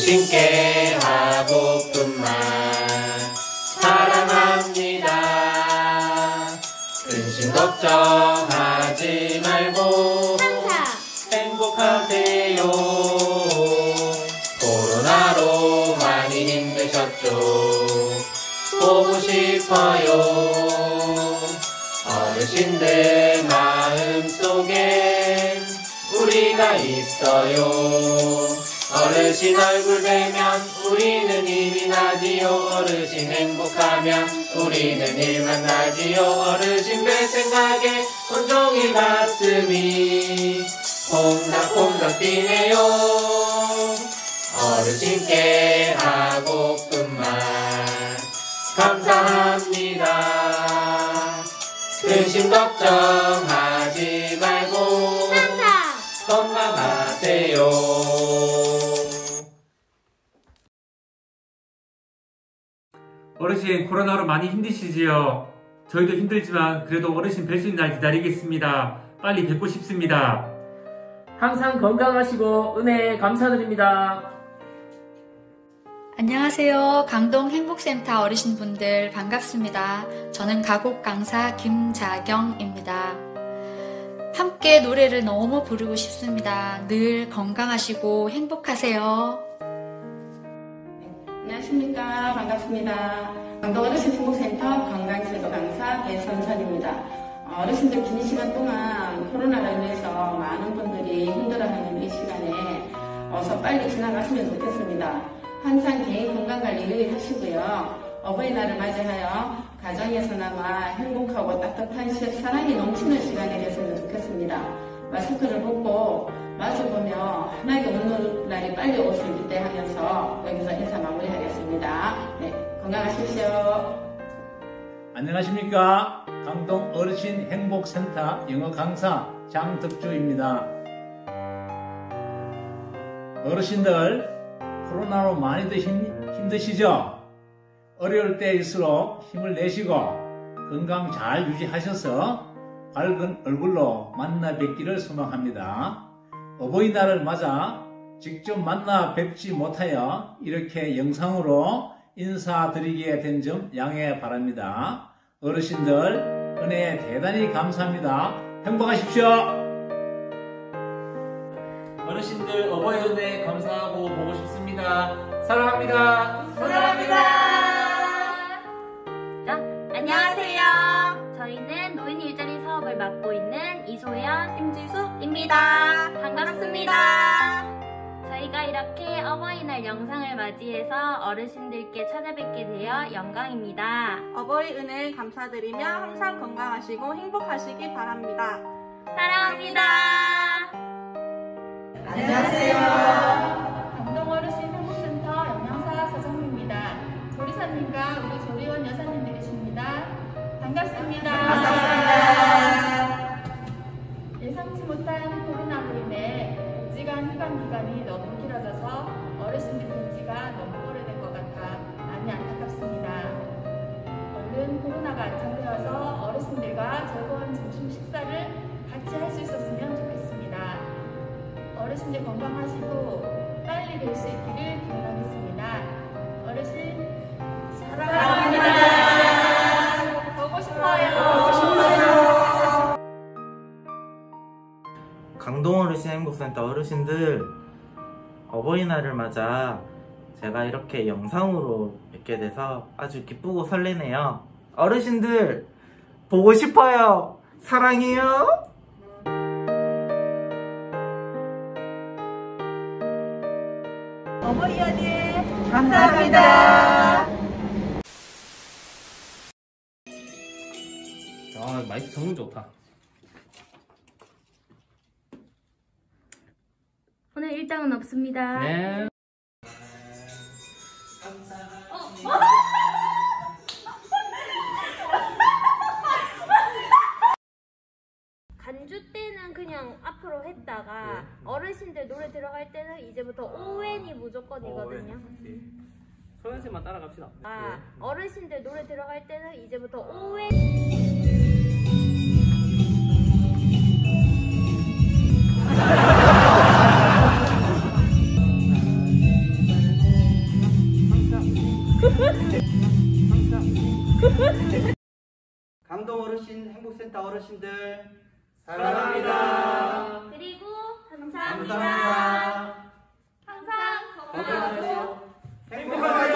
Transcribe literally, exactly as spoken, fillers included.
어르신께 하고픈 말 사랑합니다. 근심 걱정하지 말고 항상 행복하세요. 코로나로 많이 힘드셨죠? 보고 싶어요. 어르신들 마음속에 우리가 있어요. 어르신 얼굴 뵈면 우리는 힘이 나지요. 어르신 행복하면 우리는 일만 나지요. 어르신 뵐 생각에 온종일 가슴이 콩닥콩닥 뛰네요. 어르신께 하고픈 말 감사합니다. 근심 걱정하지 말고 항상 건강하세요. 어르신 코로나로 많이 힘드시지요? 저희도 힘들지만 그래도 어르신 뵐 수 있는 날 기다리겠습니다. 빨리 뵙고 싶습니다. 항상 건강하시고 은혜 감사드립니다. 안녕하세요. 강동 행복센터 어르신분들 반갑습니다. 저는 가곡 강사 김자경입니다. 함께 노래를 너무 부르고 싶습니다. 늘 건강하시고 행복하세요. 안녕하십니까. 반갑습니다. 강동 어르신 행복센터 건강제도 강사 배선선입니다. 어르신들 긴 시간 동안 코로나로 인해서 많은 분들이 힘들어하는 이 시간에 어서 빨리 지나갔으면 좋겠습니다. 항상 개인 건강관리 늘 하시고요. 어버이날을 맞이하여 가정에서나마 행복하고 따뜻한 사랑이 넘치는 시간이 됐으면 좋겠습니다. 마스크를 벗고 마주보며 환하게 웃는 날이 빨리 올 수 있기 때문에 하면서 여기서 인사 마무리하겠습니다. 네, 건강하십시오. 안녕하십니까. 강동 어르신 행복센터 영어 강사 장덕주입니다. 어르신들 코로나로 많이들 힘, 힘드시죠? 어려울 때일수록 힘을 내시고 건강 잘 유지하셔서 밝은 얼굴로 만나 뵙기를 소망합니다. 어버이날을 맞아 직접 만나 뵙지 못하여 이렇게 영상으로 인사드리게 된 점 양해 바랍니다. 어르신들 은혜 대단히 감사합니다. 행복하십시오. 어르신들 어버이 은혜 감사하고 보고 싶습니다. 사랑합니다. 사랑합니다. 자, 안녕하세요. 저희는 노인 일자리 사업을 맡고 있는 이소연, 임지숙입니다. 반갑습니다. 저희가 이렇게 어버이날 영상을 맞이해서 어르신들께 찾아뵙게 되어 영광입니다. 어버이 은혜 감사드리며 항상 건강하시고 행복하시기 바랍니다. 사랑합니다. 안녕하세요. 강동 어르신 행복센터 영양사 서정미입니다. 조리사님과 우리 조리원 여사님들이십니다. 반갑습니다. 반갑습니다. 예상치 못한 코로나로 인해 복지관 휴관 기간이 너무 길어져서 어르신들 뵌 지가 너무 오래된 것 같아 많이 안타깝습니다. 얼른 코로나가 안정되어서 어르신들과 즐거운 점심 식사를 같이 할 수 있었으면 좋겠습니다. 어르신들 건강하시고 빨리 뵐 수 있기를 기원하겠습니다. 어르신 사랑합니다. 보고 싶어요. 보고 싶어요. 강동 어르신 행복센터 어르신들 어버이날을 맞아 제가 이렇게 영상으로 뵙게 돼서 아주 기쁘고 설레네요. 어르신들 보고 싶어요. 사랑해요. 어버이 연예 감사합니다. 아, 마이크 정말 좋다. 오늘 일정은 없습니다. 네. 간주 때는 그냥 앞으로 했다가 네. 어르신들 노래 들어갈 때는 이제부터 오웬이 무조건이거든요. 소연씨만 따라갑시다. 아, 네. 어르신들 노래 들어갈 때는 이제부터 오웬. 강동 어르신 행복센터 어르신들 사랑합니다. 그리고 감사합니다. 감사합니다. 항상 건강하고 건강하시고 행복하세요.